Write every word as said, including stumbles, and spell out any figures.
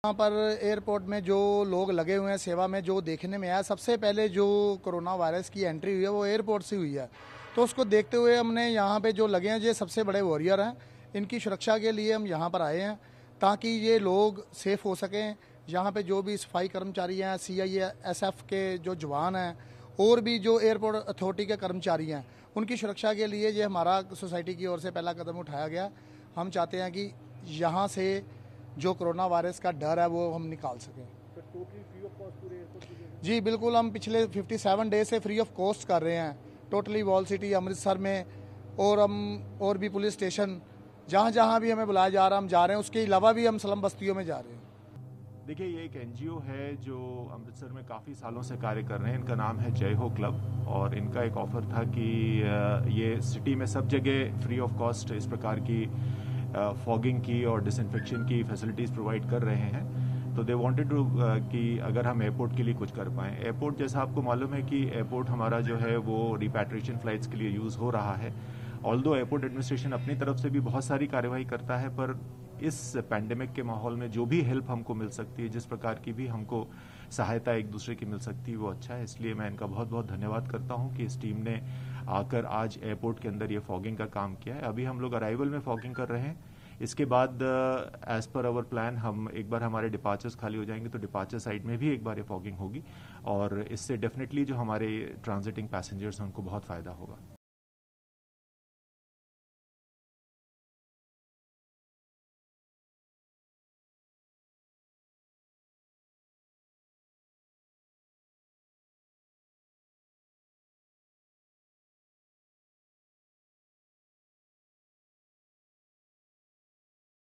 यहाँ पर एयरपोर्ट में जो लोग लगे हुए हैं सेवा में, जो देखने में आया, सबसे पहले जो कोरोना वायरस की एंट्री हुई है वो एयरपोर्ट से हुई है। तो उसको देखते हुए हमने यहाँ पे जो लगे हैं ये सबसे बड़े वॉरियर हैं, इनकी सुरक्षा के लिए हम यहाँ पर आए हैं ताकि ये लोग सेफ हो सकें। यहाँ पे जो भी सफाई कर्मचारी हैं, सी आई एस एफ के जो जवान हैं और भी जो एयरपोर्ट अथॉरिटी के कर्मचारी हैं, उनकी सुरक्षा के लिए ये हमारा सोसाइटी की ओर से पहला कदम उठाया गया। हम चाहते हैं कि यहाँ से जो कोरोना वायरस का डर है वो हम निकाल सकें। तो टोटली फ्री ऑफ कॉस्ट पूरे एयरपोर्ट के लिए? जी बिल्कुल, हम पिछले सत्तावन डेज से फ्री ऑफ कॉस्ट कर रहे हैं टोटली वॉल सिटी अमृतसर में, और हम और भी पुलिस स्टेशन जहाँ जहाँ भी हमें बुलाया जा रहा है हम जा रहे हैं। उसके अलावा भी हम स्लम बस्तियों में जा रहे हैं। देखिए, ये एक एनजीओ है जो अमृतसर में काफ़ी सालों से कार्य कर रहे हैं। इनका नाम है जय हो क्लब, और इनका एक ऑफर था कि ये सिटी में सब जगह फ्री ऑफ कॉस्ट इस प्रकार की फॉगिंग की और डिसइंफेक्शन की फैसिलिटीज़ प्रोवाइड कर रहे हैं। तो दे वांटेड टू कि अगर हम एयरपोर्ट के लिए कुछ कर पाएँ। एयरपोर्ट, जैसा आपको मालूम है कि एयरपोर्ट हमारा जो है वो रिपैट्रिएशन फ्लाइट्स के लिए यूज़ हो रहा है। ऑल्दो एयरपोर्ट एडमिनिस्ट्रेशन अपनी तरफ से भी बहुत सारी कार्यवाही करता है, पर इस पैंडेमिक के माहौल में जो भी हेल्प हमको मिल सकती है, जिस प्रकार की भी हमको सहायता एक दूसरे की मिल सकती है, वो अच्छा है। इसलिए मैं इनका बहुत बहुत धन्यवाद करता हूं कि इस टीम ने आकर आज एयरपोर्ट के अंदर ये फॉगिंग का काम किया है। अभी हम लोग अराइवल में फॉगिंग कर रहे हैं। इसके बाद एज पर आवर प्लान हम एक बार हमारे डिपार्चर्स खाली हो जाएंगे तो डिपार्चर साइड में भी एक बार ये फॉगिंग होगी, और इससे डेफिनेटली जो हमारे ट्रांजिटिंग पैसेंजर्स हैं उनको बहुत फ़ायदा होगा।